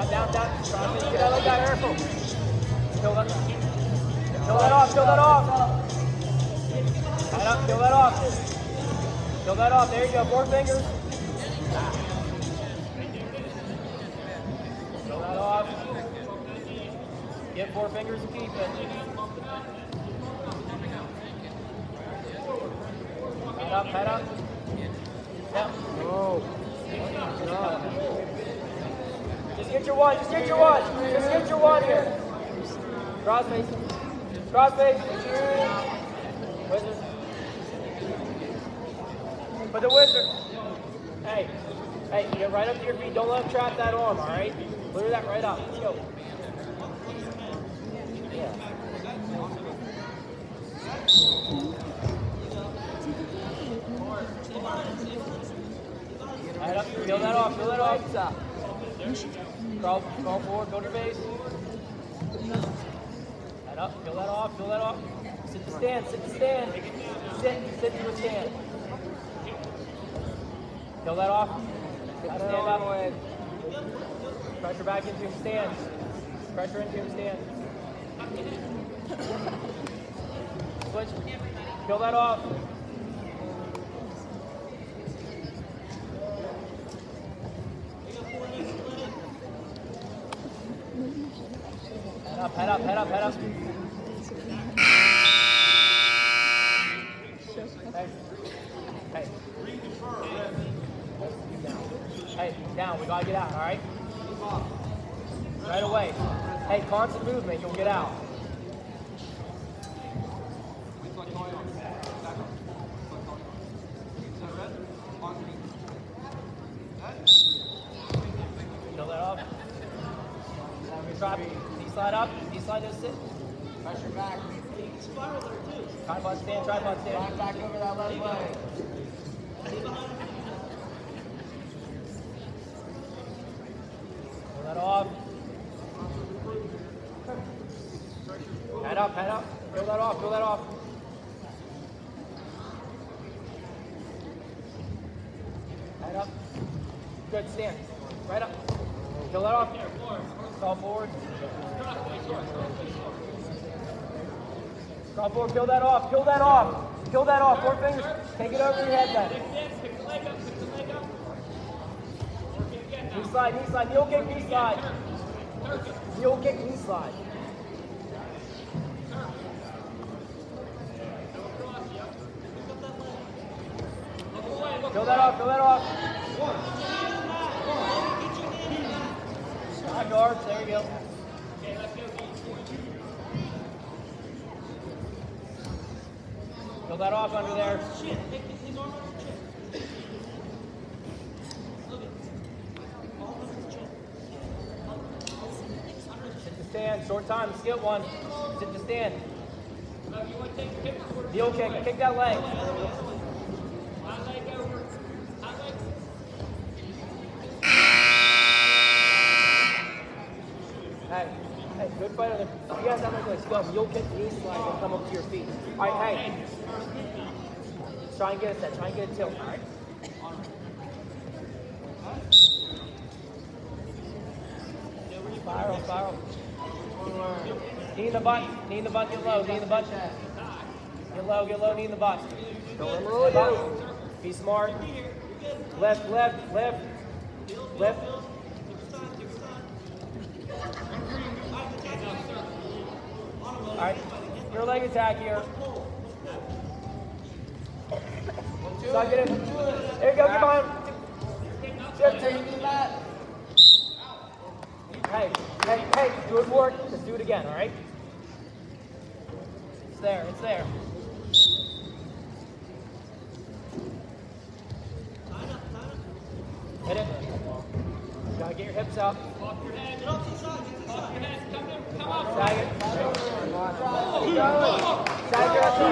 Down. Get out like that, careful. Kill that off. Head up, kill that off. Kill that off. There you go. 4 fingers. Kill that off. Get 4 fingers and keep it. Head up. Yep. Oh. Just get your one here. Cross face. Wizard. Put the wizard. Hey, get right up to your feet. Don't let him trap that arm, all right? Clear that right up. Let's go. Yeah. Right up. Feel that off. Crawl forward. Go to your base. Head up. Feel that off. Sit to stand. Sit to a stand. Feel that off. Stand up. Pressure back into your stand. Switch. Feel that off. Head up. Hey, down. We gotta get out, all right? Right away. Hey, constant movement, you'll get out. Kill that off. Drop. Slide up. Slide to sit. Pressure back. Spiral there too. Tripod stand. Slide back over that left leg. Pull that off. Head up. Pull that off. Head up. Good, stand. Right up. Pull that off. Call forward. Crawl forward, peel that off. 4 fingers. Take it over your head then. Knee slide. Heel kick, knee slide. Peel that off. Side guards, there you go. Peel that off under there. Sit to stand, short time, skip one. Sit to stand. Heel kick that leg. Hey, good fight on the. You guys have like scum. You'll kick knee slide and come up to your feet. All right, hey. Try and get a set. Try and get a tilt. All right. Spiral. Knee in the butt. Get low. Get low. Knee in the butt. Be smart. Left. All right, your leg attack here. Suck it in. There you go, get behind. Hey, good work. Let's do it again, all right? It's there. Hit it. Gotta get your hips out. Walk your head. Come up. Sag it. Sag your head.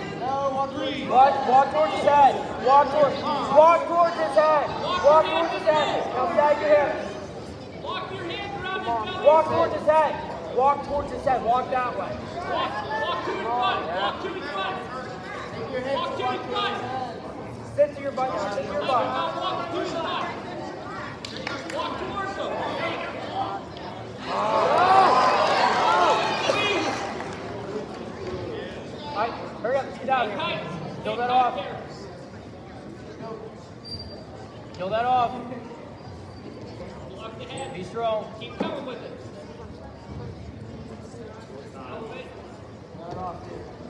Walk towards his head. Walk towards his head. Now sag your hips. Walk your hands around his belly. Walk towards his head. Walk that way. Walk to his butt. Sit to your butt. Walk towards him. Kill that off. Kill that off. Block the head. Be strong. Keep going with it. Kill that off, dude.